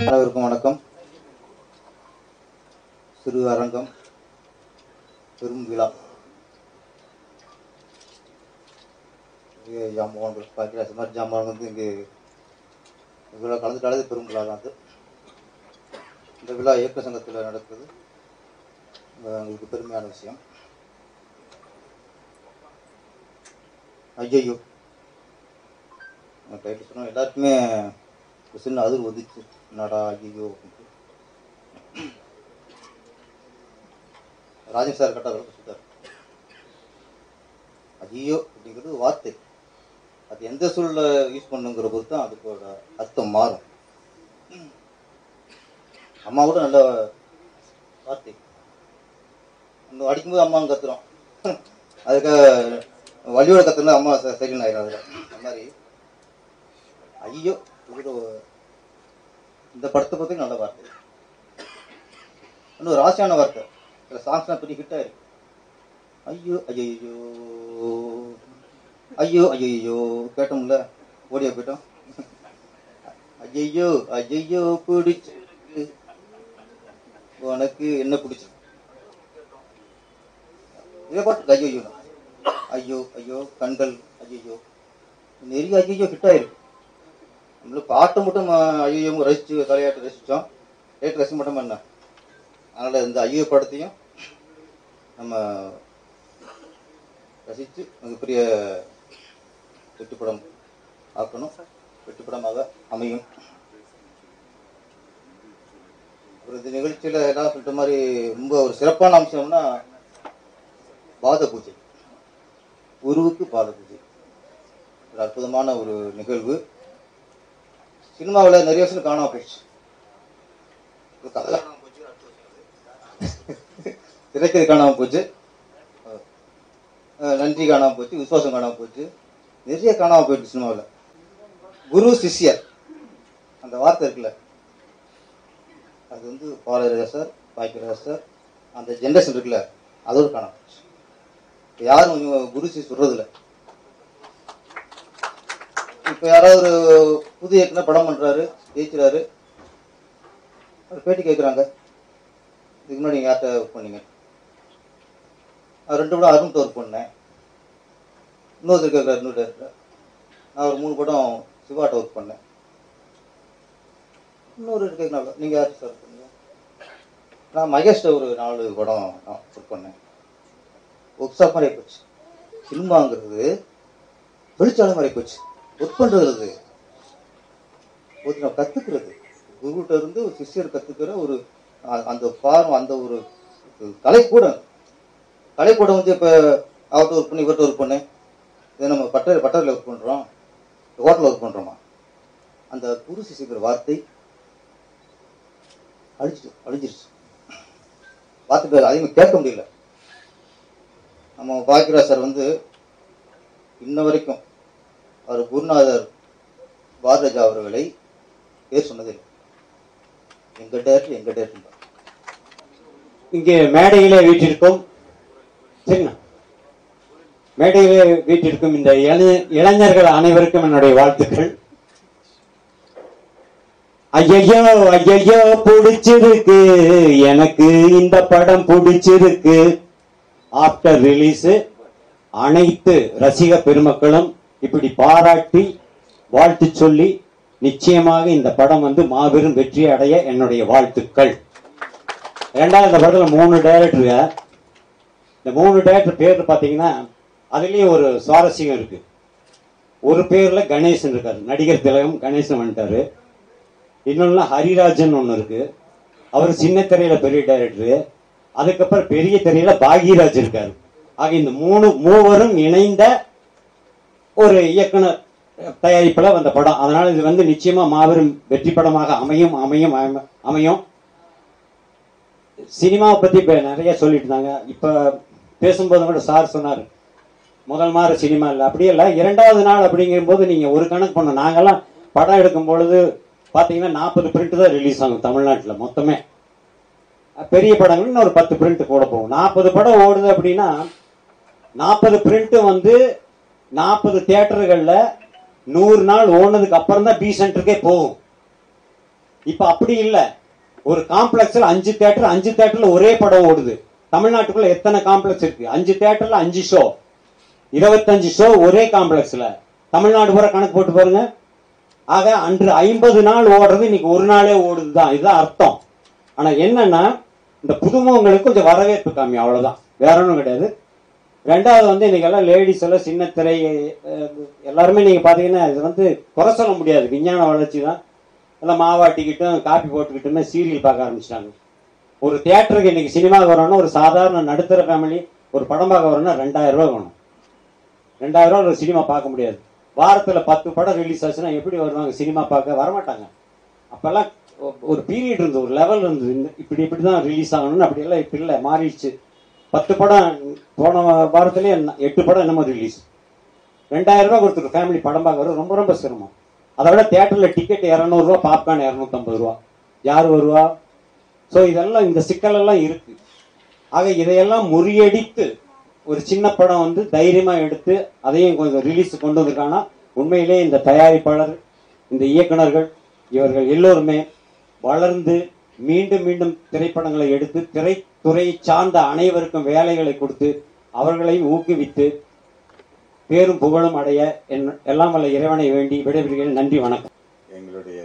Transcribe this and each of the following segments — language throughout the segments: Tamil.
அனைவருக்கும் வணக்கம். சிறு அரங்கம் பெரும் விழா ஜாம்பவான்கள் பாக்கிராசி மாதிரி ஜாம்பவான் வந்து இங்கே விழா கலந்துட்டாலே பெரும் விழா தான். அது இந்த விழா இயக்க சங்கத்தில் நடக்கிறது எங்களுக்கு பெருமையான விஷயம். ஐயோ டைட்டில் சொன்னால் எல்லாருக்குமே சின்ன அதிர் ஒதிச்சு நடா ஐயோ அப்படின்ட்டு. ராஜன் சார் கரெக்டாக சொல்லிட்டார். ஐயோ அப்படிங்கிறது வார்த்தை, அது எந்த சூழல யூஸ் பண்ணுங்கிற பொறுத்து தான் அதுக்கோட அர்த்தம் மாறும். அம்மா கூட நல்ல வார்த்தை, அந்த அடிக்கும்போது அம்மாவும் கத்துறோம், அதுக்காக வழியோட கத்துனா அம்மா சரின்னு ஆயிடும். அந்த மாதிரி ஐயோ இந்த படத்தை பற்றி நல்ல வார்த்தை, இன்னும் ராசியான வார்த்தை. சில சாங்ஸ்லாம் பெரிய ஹிட் ஆயிருக்கு. ஐயோ ஐயோ ஐயோ ஐயோ கேட்டோம்ல, ஓடியா போயிட்டோம். ஐயோ ஐயோ பிடிச்சிருக்கு உனக்கு என்ன பிடிச்சிருக்கு, இதே பாட்டு ஐயோ ஐயோ ஐயோ கண்கள் ஐயோ நிறைய ஐயோ ஹிட் ஆயிருக்கு. நம்மளுக்கு பாட்டு மட்டும் ஐயோ ரசிச்சு தலையாட்டு ரசித்தோம், ரேட்டு ரசிக்க மட்டும் என்ன. அதனால் இந்த ஐயோ படத்தையும் நம்ம ரசித்து மிகப்பெரிய வெற்றிப்படம் ஆக்கணும், வெற்றிப்படமாக அமையும். அப்புறம் இந்த நிகழ்ச்சியில் எல்லாம் சொல்லிட்ட மாதிரி ரொம்ப ஒரு சிறப்பான அம்சம்னா பாத பூஜை, குருவுக்கு பாத பூஜை ஒரு அற்புதமான ஒரு நிகழ்வு. சினிமாவில் நிறைய வருஷம் காணாம போயிடுச்சு, திரைக்கதை காணாம போச்சு, நன்றி காணாம போச்சு, விசுவாசம் காணாம போச்சு, நிறைய காணாம போயிடுச்சு சினிமாவில். குரு சிஷ்யர் அந்த வார்த்தை இருக்குல்ல, அது வந்து பாலராஜா சார், பாக்கியராஜா சார் அந்த ஜென்ரேஷன் இருக்குல்ல, அதோடு காணாம போச்சு. யாரும் குரு சிஷ்யர் சொல்றதில்லை. இப்போ யாராவது ஒரு புது இயக்குனர் படம் பண்ணுறாரு, ஜெயிக்கிறாரு, ஒரு பேட்டி கேட்குறாங்க, இதுக்கு முன்னாடி நீங்கள் யார்கிட்ட ஒர்க் பண்ணீங்க? 2 படம் அருண்கிட்ட ஒர்க் பண்ணேன். இன்னொருத்தர் கேட்குறாரு, இன்னொரு டேரக்டர், நான் ஒரு 3 படம் சிவாட்ட ஒர்க் பண்ணேன். இன்னொரு கேட்குறாங்க, நீங்கள் யார்கிட்ட சார் ஒர்க் பண்ணீங்க? நான் மகேஷ்ட ஒரு 4 படம் நான் ஒர்க் பண்ணேன். ஒர்க் ஷாப் மாதிரி போச்சு. சினிமாங்கிறது தொழிற்சாலை மாதிரி போச்சு. ஒர்க் பண்ணுறது நான் கற்றுக்கிறது, குருகிட்ட இருந்து ஒரு சிஷ்யர் கற்றுக்கிற ஒரு அந்த ஃபார்ம், அந்த ஒரு கலைக்கூடம். கலைக்கூடம் வந்து இப்போ அவர்கிட்ட ஒர்க் பண்ணி இவர்கிட்ட ஒர்க் பண்ணேன், இதை நம்ம பட்டறையில் ஒர்க் பண்ணுறோம், ஹோட்டலில் ஒர்க் பண்ணுறோமா. அந்த குரு சிஷ்யங்கிற வார்த்தை அழிஞ்சிருச்சு. வார்த்தை பேர் அதிகமாக கேட்க முடியல. நம்ம பாக்கியராஜ் சார் வந்து இன்ன வரைக்கும் அவர் குருநாதர் பாரதிராஜா அவர்களை பேர் சொன்னதில்லை. எங்க டேரக்டர் இங்கே மேடையிலே வீட்டிற்கும் சரிண்ணா, மேடையிலே வீட்டிற்கும் இந்த இளைஞர்கள் அனைவருக்கும் என்னுடைய வாழ்த்துக்கள். ஐயோ ஐயோ பிடிச்சிருக்கு எனக்கு இந்த படம் பிடிச்சிருக்கு. ஆஃப்டர் ரிலீஸ் அனைத்து ரசிக பெருமக்களும் இப்படி பாராட்டி வாழ்த்து சொல்லி நிச்சயமாக இந்த படம் வந்து மாபெரும் வெற்றி அடைய என்னுடைய வாழ்த்துக்கள். ரெண்டாவது, இந்த படத்தில் 3 டைரக்டருங்க. இந்த 3 டைரக்டர் பேர் பார்த்தீங்கன்னா அதுலேயும் ஒரு சுவாரஸ்யம் இருக்கு. ஒரு பேரில் கணேசன் இருக்காரு, நடிகர் திலகம் கணேசன் வந்துட்டாரு. இன்னொன்று ஹரிராஜன் ஒன்று இருக்கு, அவர் சின்ன திரையில பெரிய டைரக்டரு. அதுக்கப்புறம் பெரிய திரையில பாக்யராஜ் இருக்காரு. ஆக இந்த மூவரும் இணைந்த ஒரு இயக்குனர் தயாரிப்பில் வந்த படம். அதனால இது வந்து நிச்சயமா மாபெரும் வெற்றி படமாக அமையும். சினிமாவை பத்தி இப்ப நிறைய சொல்லிட்டு இருந்தாங்க. இப்ப பேசும்போது கூட சார் சொன்னார், முதல் மாதிரி சினிமா இல்லை, அப்படியே இல்லை, 2வது நாள் அப்படிங்கும்போது நீங்க ஒரு கணக்கு பண்ண. நாங்கெல்லாம் படம் எடுக்கும் பொழுது பாத்தீங்கன்னா 40 பிரிண்ட் தான் ரிலீஸ் ஆகும் தமிழ்நாட்டில் மொத்தமே. பெரிய படங்கள் ஒரு 10 பிரிண்ட் கூட போகும். 40 படம் ஓடுது அப்படின்னா 40 பிரிண்ட் வந்து 40 தியேட்டர்கள்ல 100 நாள் ஓடுனதுக்கு அப்புறம் தான் பி சென்டருக்கே போகும். இப்ப அப்படி இல்லை. ஒரு காம்ப்ளெக்ஸ்ல 5 தியேட்டர், 5 தியேட்டர்ல ஒரே படம் ஓடுது. தமிழ்நாட்டுக்குள்ள எத்தனை காம்ப்ளெக்ஸ் இருக்கு? 5 தியேட்டர்ல 5 ஷோ, 25 ஷோ ஒரே காம்ப்ளெக்ஸ்ல. தமிழ்நாடு பூரா கணக்கு போட்டு பாருங்க. ஆக அன்று 50 நாள் ஓடுறது இன்னைக்கு ஒரு நாளே ஓடுதுதான். இதுதான் அர்த்தம். ஆனா என்னன்னா, இந்த புதுமுகங்களுக்கு கொஞ்சம் வரவேற்பு கம்மி, அவ்வளவுதான், வேற ஒன்றும் கிடையாது. ரெண்டாவது வந்து இன்னைக்கு எல்லாம் லேடிஸ் எல்லாம் சின்ன திரை எல்லாருமே நீங்க பாத்தீங்கன்னா இது குறை சொல்ல முடியாது, விஞ்ஞான வளர்ச்சி தான். எல்லாம் மாவாட்டிக்கிட்டும் காப்பி போட்டுக்கிட்டுமே சீரியல் பார்க்க ஆரம்பிச்சிட்டாங்க. ஒரு தியேட்டருக்கு இன்னைக்கு சினிமாவுக்கு வரணும்னா ஒரு சாதாரண நடுத்தர ஃபேமிலி ஒரு படம் பார்க்க வரணும்னா 2000 ரூபாய் வேணும். 2000 ரூபாய் ஒரு சினிமா பார்க்க முடியாது. வாரத்துல 10 படம் ரிலீஸ் ஆச்சுன்னா எப்படி வருவாங்க சினிமா பார்க்க? வரமாட்டாங்க. அப்பெல்லாம் ஒரு பீரியட் இருந்தது, ஒரு லெவல் இருந்தது, இப்படிதான் ரிலீஸ் ஆகணும்னு. அப்படியெல்லாம் இப்ப இல்லை, மாறிடுச்சு. 10 படம் போன வாரத்திலே 8 படம் என்னமோ ரிலீஸ். 2000 ரூபாய் கொடுத்துரு ஃபேமிலி படம் பார்க்கறது ரொம்ப ரொம்ப சிரமம். அதை விட தியேட்டர்ல டிக்கெட் 200 ரூபா, பாப்கார்ன் 250 ரூபா. யார் வருவா? ஸோ இதெல்லாம் இந்த சிக்கல் எல்லாம் இருக்கு. ஆக இதையெல்லாம் முறியடித்து ஒரு சின்ன படம் தைரியமா எடுத்து அதையும் கொஞ்சம் ரிலீஸ் கொண்டு வந்திருக்காங்கன்னா உண்மையிலே இந்த தயாரிப்பாளர், இந்த இயக்குனர்கள், இவர்கள் எல்லோருமே வளர்ந்து மீண்டும் மீண்டும் திரைப்படங்களை எடுத்து திரைத்துறையை சார்ந்த அனைவருக்கும் வேலைகளை கொடுத்து அவர்களையும் ஊக்குவித்து பேரும் புகழும் அடைய எல்லாம் வல்ல இறைவனை வேண்டி விடைபெறுகிறேன். நன்றி, வணக்கம். எங்களுடைய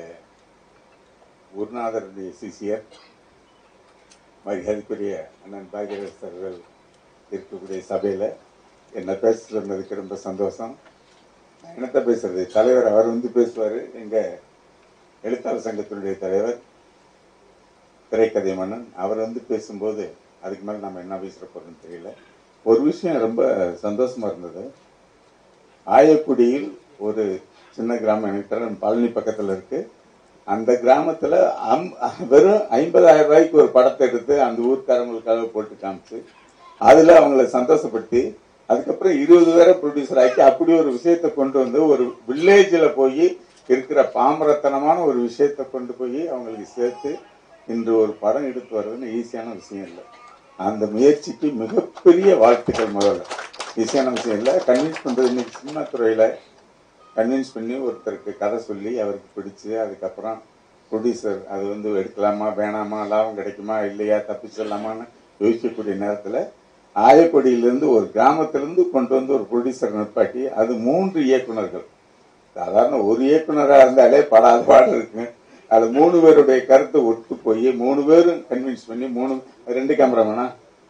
குருநாதருடைய சிஷியர் மரியாதைக்குரிய அண்ணன் பாக்யராஜ் அவர்கள் இருக்கக்கூடிய சபையில் என்ன பேச சொன்னதுக்கு ரொம்ப சந்தோஷம். நான் என்னத்த பேசுறது, தலைவர் அவர் பேசுவார். எங்கள் எழுத்தாளர் சங்கத்தினுடைய தலைவர் திரைக்கதை மன்னன் அவர் பேசும்போது அதுக்கு மேலே நம்ம என்ன பேசுகிற போகிறோம்னு தெரியல. ஒரு விஷயம் ரொம்ப சந்தோஷமா இருந்தது. ஆயக்குடியில் ஒரு சின்ன கிராமம், எனக்கு பழனி பக்கத்தில் இருக்கு. அந்த கிராமத்தில் வெறும் 50,000 ரூபாய்க்கு ஒரு படத்தை எடுத்து அந்த ஊர்க்காரங்களுக்காக போட்டு காமிச்சு அதில் அவங்கள சந்தோஷப்படுத்தி அதுக்கப்புறம் 20 பேரை ப்ரொடியூசர் ஆக்கி அப்படி ஒரு விஷயத்தை கொண்டு வந்து ஒரு வில்லேஜில் போய் இருக்கிற பாமரத்தனமான ஒரு விஷயத்தை கொண்டு போய் அவங்களுக்கு சேர்த்து இன்று ஒரு படம் எடுத்து வர்றதுன்னு ஈஸியான விஷயம் இல்லை. அந்த முயற்சிக்கு மிகப்பெரிய வாழ்த்துக்கள். முதல்ல ஈஸியான விஷயம் இல்லை. கன்வின்ஸ் பண்ணுறது இன்னைக்கு சினிமா துறையில் கன்வின்ஸ் பண்ணி ஒருத்தருக்கு கதை சொல்லி அவருக்கு பிடிச்சி அதுக்கப்புறம் ப்ரொடியூசர் அது எடுக்கலாமா வேணாமா, லாபம் கிடைக்குமா இல்லையா, தப்பிச்சிடலாமான்னு யோசிக்கக்கூடிய நேரத்தில் ஆயக்கொடியிலிருந்து ஒரு கிராமத்திலிருந்து கொண்டு வந்து ஒரு ப்ரொடியூசர் நிற்பாட்டி அது 3 இயக்குனர்கள். சாதாரண ஒரு இயக்குனராக இருந்தாலே படாத பாடு இருக்கு. அது 3 பேருடைய கருத்தை ஒத்து போய் 3 பேரும் கன்வின்ஸ் பண்ணி 2 கேமராமேனா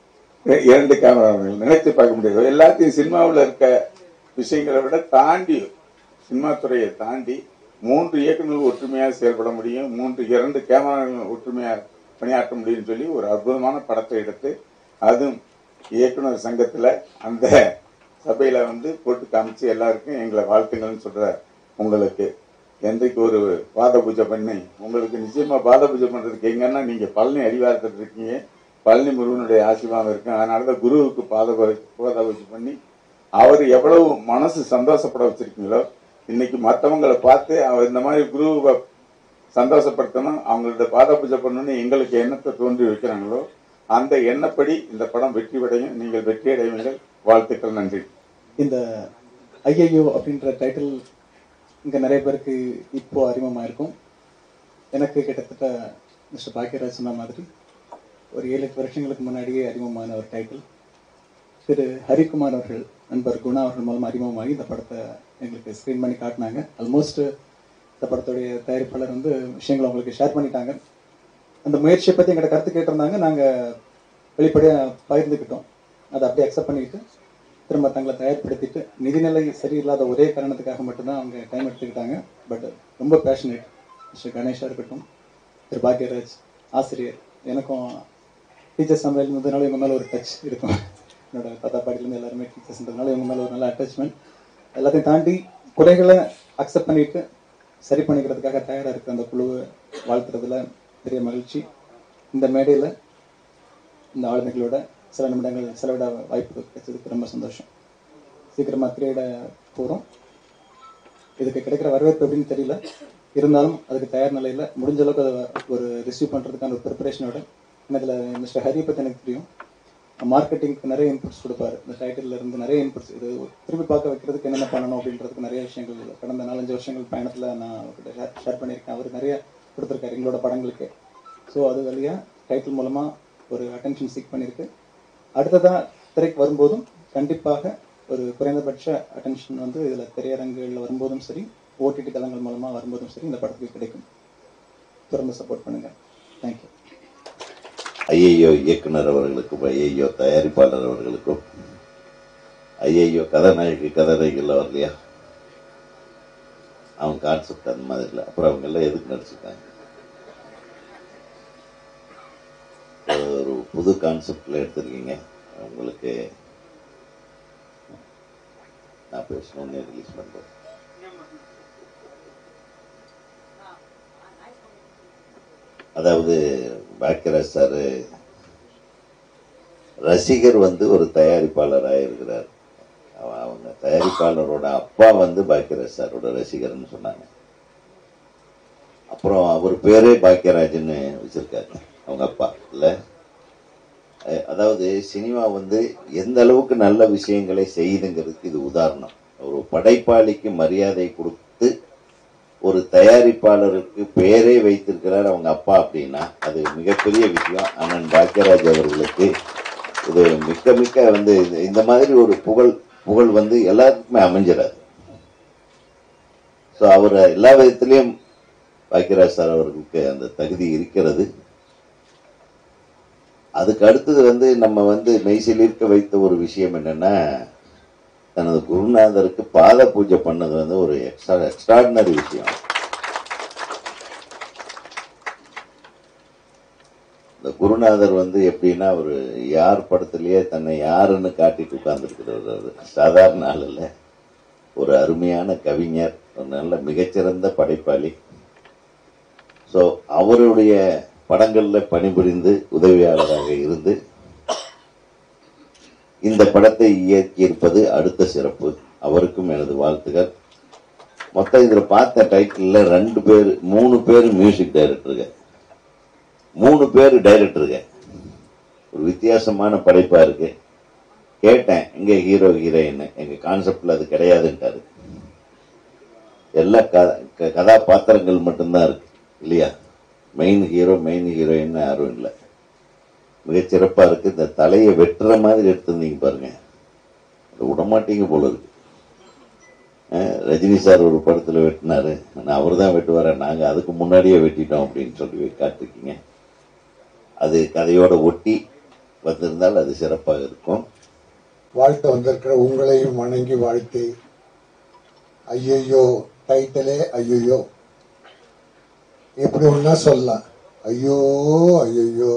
2 கேமராமேன் நினைச்சு பார்க்க முடியாது. எல்லாத்தையும் சினிமாவில் இருக்க விஷயங்களை விட தாண்டி சினிமா துறையை தாண்டி 3 இயக்குநர்கள் ஒற்றுமையாக செயல்பட முடியும், 2 கேமராக்கள் ஒற்றுமையாக பணியாற்ற முடியும்னு சொல்லி ஒரு அற்புதமான படத்தை எடுத்து அதுவும் இயக்குனர் சங்கத்தில் அந்த சபையில் போட்டு காமிச்சு எல்லாருக்கும் எங்களை வாழ்த்துங்கள்னு சொல்ற உங்களுக்கு என்றைக்கு ஒரு பாத பூஜை பண்ணி உங்களுக்கு நிச்சயமா பாத பூஜை பண்றதுக்கு எங்கன்னா நீங்க பழனி அடிவாரத்தில் இருக்கீங்க, பழனி முருகனுடைய ஆசீர்வாதம் இருக்கு. அதனாலதான் குருவுக்கு பாத பூஜை பண்ணி அவர் எவ்வளவு மனசு சந்தோஷப்பட வச்சிருக்கீங்களோ இன்னைக்கு மற்றவங்களை பார்த்து அவர் இந்த மாதிரி குருவை சந்தோஷப்படுத்தணும், அவங்களோட பாத பூஜை பண்ணணும்னு எங்களுக்கு எண்ணத்தை தோன்றி வைக்கிறாங்களோ அந்த எண்ணப்படி இந்த படம் வெற்றி அடையும். நீங்கள் வெற்றி அடைவீங்கள். வாழ்த்துக்கள். நன்றி. இந்த ஐயையோ அப்படின்ற டைட்டில் இங்கே நிறைய பேருக்கு இப்போ அறிமுகமாயிருக்கும். எனக்கு கிட்டத்தட்ட மிஸ்டர் பாக்யராஜ் சொன்ன மாதிரி ஒரு 7-8 வருஷங்களுக்கு முன்னாடியே அறிமுகமான ஒரு டைட்டில். திரு ஹரிக்குமார் அவர்கள், நண்பர் குணா அவர்கள் மூலம் அறிமுகமாகி இந்த படத்தை எங்களுக்கு ஸ்க்ரீன் பண்ணி காட்டினாங்க. ஆல்மோஸ்ட் இந்த படத்துடைய தயாரிப்பாளர் விஷயங்களை அவங்களுக்கு ஷேர் பண்ணிட்டாங்க. அந்த முயற்சியை பற்றி எங்கள்கிட்ட கருத்து கேட்டிருந்தாங்க. நாங்கள் வெளிப்படையாக பகிர்ந்துக்கிட்டோம். அதை அப்படியே அக்செப்ட் பண்ணிக்கிட்டு திரும்ப தங்களை தயார்படுத்திட்டு நிதிநிலை சரியில்லாத ஒரே காரணத்துக்காக மட்டும்தான் அவங்க டைம் எடுத்துக்கிட்டாங்க. பட் ரொம்ப பேஷனேட் மிஸ்டர் கணேஷாக இருக்கட்டும், திரு பாக்யராஜ் ஆசிரியர், எனக்கும் டீச்சர்ஸ் சமையல் இருந்ததுனால இவங்க மேலே ஒரு டச் இருக்கும். என்னோட தாத்தா பாட்டிலேருந்து எல்லாருமே டீச்சர்ஸ்ன்றதுனால இவங்க மேலே ஒரு நல்ல அட்டாச்மெண்ட். எல்லாத்தையும் தாண்டி குறைகளை அக்செப்ட் பண்ணிட்டு சரி பண்ணிக்கிறதுக்காக தயாராக இருக்கிற அந்த குழுவை வாழ்த்துறதுல பெரிய மகிழ்ச்சி. இந்த மேடையில் இந்த ஆளுமைகளோட சில நிமிடங்கள் செலவிட வாய்ப்பு கிடைச்சதுக்கு ரொம்ப சந்தோஷம். சீக்கிரமாக திரையிட போகிறோம். இதுக்கு கிடைக்கிற வரவேற்பு எப்படின்னு தெரியல, இருந்தாலும் அதுக்கு தயார் நிலையில் முடிஞ்ச அளவுக்கு அதை ஒரு ரிசீவ் பண்ணுறதுக்கான ஒரு ப்ரிப்பரேஷனோட. இதில் மிஸ்டர் ஹரியை பற்றி எனக்கு தெரியும். மார்க்கெட்டிங்க்கு நிறைய இன்புட்ஸ் கொடுப்பாரு. இந்த டைட்டில் இருந்து நிறைய இன்புட்ஸ், இது திரும்பி பார்க்க வைக்கிறதுக்கு என்னென்ன பண்ணணும் அப்படின்றதுக்கு நிறைய விஷயங்கள் கடந்த 4-5 வருஷங்கள் பயணத்தில் நான் ஷேர் பண்ணியிருக்கேன். அவர் நிறைய கொடுத்துருக்காரு எங்களோட படங்களுக்கு. ஸோ அது வழியாக டைட்டில் மூலமாக ஒரு அட்டென்ஷன் சீக் பண்ணியிருக்கு. அடுத்ததாக திரைக்கு வரும்போதும் கண்டிப்பாக ஒரு குறைந்தபட்ச அட்டென்ஷன் வந்து இதில் திரையரங்குகளில் வரும்போதும் சரி, ஓடிடி தளங்கள் மூலமாக வரும்போதும் சரி இந்த படத்துக்கு கிடைக்கும். தொடர்ந்து சப்போர்ட் பண்ணுங்கள். தேங்க்யூ. ஐஐயோ இயக்குனர் அவர்களுக்கும், ஐஐயோ தயாரிப்பாளர் அவர்களுக்கும், ஐஐயோ கதாநாயகி கதாநாயகிகள் அவர் இல்லையா, அவங்க கான்செப்ட் அந்த மாதிரி இல்லை. அப்புறம் அவங்க எல்லாம் எதுக்கு நடிச்சிருக்காங்க? ஒரு புது கான்செப்ட்ல எடுத்திருக்கீங்க. உங்களுக்கு நான் பேசணும்னு ரிலீஸ் பண்றேன். அதாவது பாக்கியராஜ் சார் ரசிகர் வந்து ஒரு தயாரிப்பாளராக இருக்கிறார். அவங்க தயாரிப்பாளரோட அப்பா வந்து பாக்கியராஜ் சாரோட ரசிகர்னு சொன்னாங்க. அப்புறம் அவர் பேரே பாக்கியராஜ்னு வச்சிருக்காரு அவங்க அப்பா இல்ல. அதாவது சினிமா வந்து எந்த அளவுக்கு நல்ல விஷயங்களை செய்யுதுங்கிறதுக்கு இது உதாரணம். ஒரு படைப்பாளிக்கு மரியாதை கொடுத்து ஒரு தயாரிப்பாளருக்கு பேரே வைத்திருக்கிறார் அவங்க அப்பா அப்படின்னா அது மிகப்பெரிய விஷயம். அண்ணன் பாக்கியராஜ் அவர்களுக்கு இது மிக்க மிக்க வந்து இந்த மாதிரி ஒரு புகழ் வந்து எல்லாருக்குமே அமைஞ்சிடாது. ஸோ அவர் எல்லா விதத்திலையும் பாக்கியராஜ் சார் அவர்களுக்கு அந்த தகுதி இருக்கிறது. அதுக்கு அடுத்தது வந்து நம்ம வந்து மெய்சிலிருக்க வைத்த ஒரு விஷயம் என்னன்னா, தனது குருநாதருக்கு பாத பூஜை பண்ணது வந்து ஒரு எக்ஸ்ட்ராடினரி விஷயம். இந்த குருநாதர் வந்து எப்படின்னா ஒரு யார் படத்திலேயே தன்னை யாருன்னு காட்டிட்டு உட்கார்ந்துருக்கிறது. சாதாரண ஆள் இல்லை, ஒரு அருமையான கவிஞர், ஒரு நல்ல மிகச்சிறந்த படைப்பாளி. ஸோ அவருடைய படங்கள்ல பணிபுரிந்து உதவியாளராக இருந்து இந்த படத்தை இயக்கியிருப்பது அடுத்த சிறப்பு. அவருக்கும் எனது வாழ்த்துக்கள். மொத்தம் இதுல பார்த்த டைட்டில் 3 பேர் மியூசிக் டைரக்டருங்க, 3 பேர் டைரக்டருங்க. ஒரு வித்தியாசமான படைப்பா இருக்கு. கேட்டேன் எங்க ஹீரோ ஹீரோயின், எங்க கான்செப்ட்ல அது கிடையாதுன்ட்டாரு. எல்லா கதாபாத்திரங்கள் மட்டும்தான் இருக்கு இல்லையா, மெயின் ஹீரோ மெயின் ஹீரோயின் யாரும் இல்லை. மிகச்சிறப்பா இருக்கு. இந்த தலையை வெட்டுற மாதிரி எடுத்திருந்தீங்க பாருங்க, விடமாட்டீங்க போல இருக்கு. ரஜினி சார் ஒரு படத்துல வெட்டினாரு, நான் அவர் தான் வெட்டுவார, நாங்க அதுக்கு முன்னாடியே வெட்டிட்டோம் அப்படின்னு சொல்லி காட்டிருக்கீங்க. அது கதையோட ஒட்டி வந்திருந்தால் அது சிறப்பாக இருக்கும். வாழ்த்து வந்திருக்கிற உங்களையும் வணங்கி வாழ்த்து. ஐயோ டைட்டிலே ஐயோ, எப்படி ஒன்னா சொல்லலாம். ஐயோ ஐயோ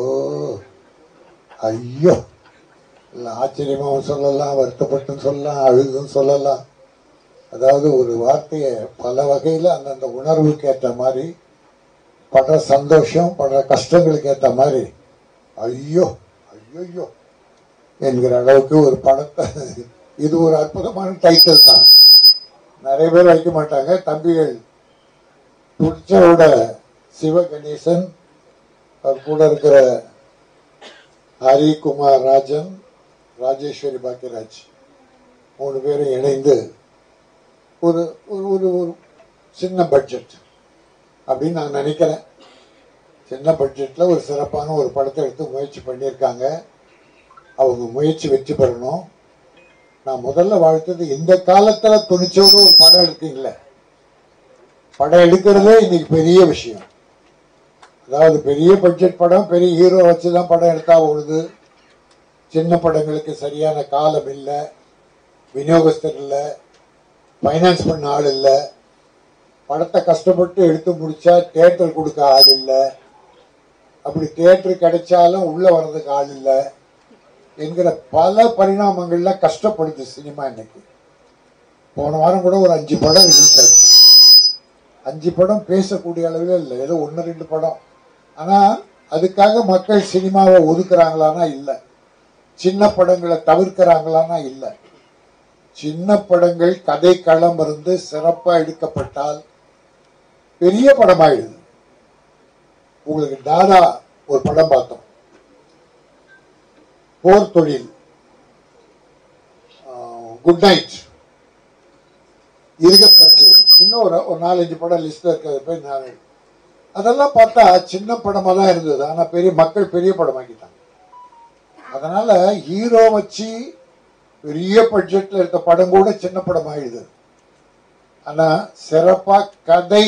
ஐயோ, இல்லை ஆச்சரியமாகவும் சொல்லலாம், வருத்தப்பட்டும் சொல்லலாம், அழுதும் சொல்லலாம். அதாவது ஒரு வார்த்தையை பல வகையில் அந்தந்த உணர்வுக்கு ஏற்ற மாதிரி, படுற சந்தோஷம் படுற கஷ்டங்களுக்கு ஏற்ற மாதிரி ஐயோ ஐயோ என்கிற அளவுக்கு ஒரு படத்தை, இது ஒரு அற்புதமான டைட்டில் தான். நிறைய பேர் வைக்க மாட்டாங்க. தம்பிகள் துடிச்சோட சிவகணேசன், அவர் கூட இருக்கிற ஹரிகுமார் ராஜன், ராஜேஸ்வரி பாக்கியராஜ் 3 பேரும் இணைந்து ஒரு ஒரு சின்ன பட்ஜெட் அப்படின்னு நான் நினைக்கிறேன். சின்ன பட்ஜெட்ல ஒரு சிறப்பான ஒரு படத்தை எடுத்து முயற்சி பண்ணியிருக்காங்க. அவங்க முயற்சி வெற்றி பெறணும். நான் முதல்ல வாழ்த்தது, இந்த காலத்துல துணிச்சோடு ஒரு படம் எடுக்கீங்களே, படம் எடுக்கிறதே இன்னைக்கு பெரிய விஷயம். அதாவது பெரிய பட்ஜெட் படம், பெரிய ஹீரோ வச்சுதான் படம் எடுத்தா ஓடுது. சின்ன படங்களுக்கு சரியான காலம் இல்லை, விநியோகஸ்தர் இல்லை, ஃபைனான்ஸ் பண்ண ஆள் இல்லை, படத்தை கஷ்டப்பட்டு எடுத்து முடிச்சா தியேட்டர் கொடுக்க ஆள் இல்லை, அப்படி தியேட்டர் கிடைச்சாலும் உள்ள வர்றதுக்கு ஆள் இல்லை என்கிற பல பரிணாமங்கள்ல கஷ்டப்படுது சினிமா இன்னைக்கு. போன வாரம் கூட ஒரு 5 படம் ரிலீஸ் ஆச்சு. 5 படம் பேசக்கூடிய அளவில் இல்லை, ஏதோ 1-2 படம். ஆனா அதுக்காக மக்கள் சினிமாவை ஒதுக்குறாங்களானா இல்லை, சின்ன படங்களை தவிர்க்கிறாங்களானா இல்லை. சின்ன படங்கள் கதை களம் இருந்து சிறப்பா எடுக்கப்பட்டால் பெரிய படமாயிடுது. உங்களுக்கு தாதா ஒரு படம் பார்த்தோம், போர் தொழில், குட் நைட், இருக்கப்பற்று, இன்னும் ஒரு 4-5 படம் லிஸ்ட்ல இருக்கிறது போய் நான் அதெல்லாம் பார்த்தா சின்ன படமா தான் இருந்தது. ஆனா மக்கள் பெரிய படமாக்கிட்டாங்க. அதனால ஹீரோ வச்சு பெரிய பட்ஜெட்ல இருக்க படம் கூட சின்ன படம் ஆயிடுது. ஆனா சிறப்பா கதை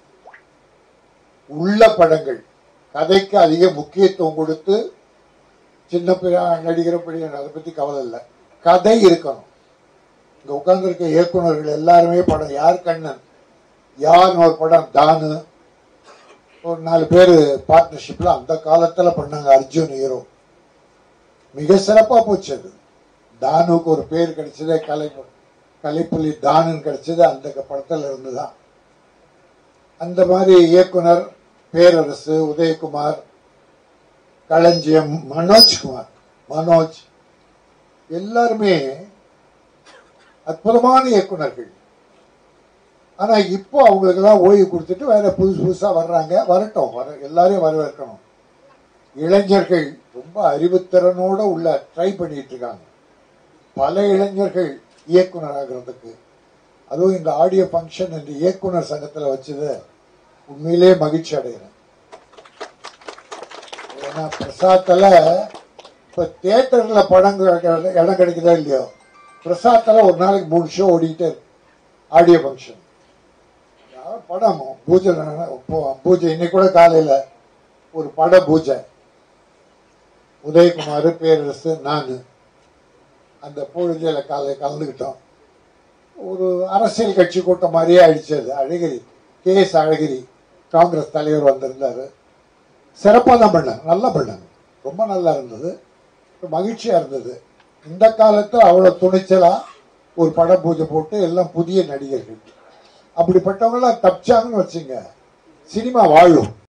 உள்ள படங்கள், கதைக்கு அதிக முக்கியத்துவம் கொடுத்து, சின்ன நடிகர் பெரிய அதை பத்தி கவலை இல்லை, கதை இருக்கணும். இங்க உட்கார்ந்துருக்க இயக்குநர்கள் எல்லாருமே படம், யார் கண்ணன், யார்னு ஒரு படம், தானு, ஒரு 4 பேர் பார்ட்னர்ஷிப்ல அந்த காலத்துல பண்ணாங்க. அர்ஜுன் ஹீரோ, மிக சிறப்பா போச்சு. அது தானுக்கு ஒரு பேர் கிடைச்சதே கலைப்புலி தானுன்னு கிடைச்சது அந்த படத்துல இருந்துதான். அந்த மாதிரி இயக்குனர் பேரரசு, உதயகுமார், களஞ்சியம், மனோஜ் எல்லாருமே அற்புதமான இயக்குனர்கள். ஆனா இப்போ அவங்களுக்கு எல்லாம் ஓய்வு கொடுத்துட்டு வேற புதுசா வர்றாங்க. வரட்டும், எல்லாரையும் வரவேற்கணும். இளைஞர்கள் ரொம்ப அறிவுத்திறனோட உள்ள ட்ரை பண்ணிட்டு இருக்காங்க. பல இளைஞர்கள் இயக்குனர் ஆகிறதுக்கு, அதுவும் இந்த ஆடியோ ஃபங்க்ஷன் இந்த இயக்குனர் சங்கத்துல வச்சது உண்மையிலே மகிழ்ச்சி அடைகிறேன். ஏன்னா பிரசாத்துல இப்ப தியேட்டர்ல படம் இடம் கிடைக்குதா இல்லையோ, பிரசாத்துல ஒரு நாளைக்கு 3 ஷோ ஓடிக்கிட்டே இருக்கு. ஆடியோ ஃபங்க்ஷன் படம் பூஜை இன்னைக்கு கூட காலையில ஒரு பட பூஜை, உதயகுமார், பேரரசு, நான் அந்த பூஜையில கலந்துக்கிட்டோம். ஒரு அரசியல் கட்சி கூட்டம் மாதிரியே ஆயிடுச்சு. அது அழகிரி, KS அழகிரி காங்கிரஸ் தலைவர் வந்திருந்தாரு. சிறப்பாக தான் பண்ணாங்க, நல்லா பண்ணாங்க, ரொம்ப நல்லா இருந்தது, மகிழ்ச்சியா இருந்தது. இந்த காலத்துல அவ்வளவு துணிச்சலா ஒரு பட பூஜை போட்டு எல்லாம் புதிய நடிகர்கள், அப்படிப்பட்டவங்களாம் தப்பிச்சாங்கன்னு வச்சுங்க, சினிமா வாழும்.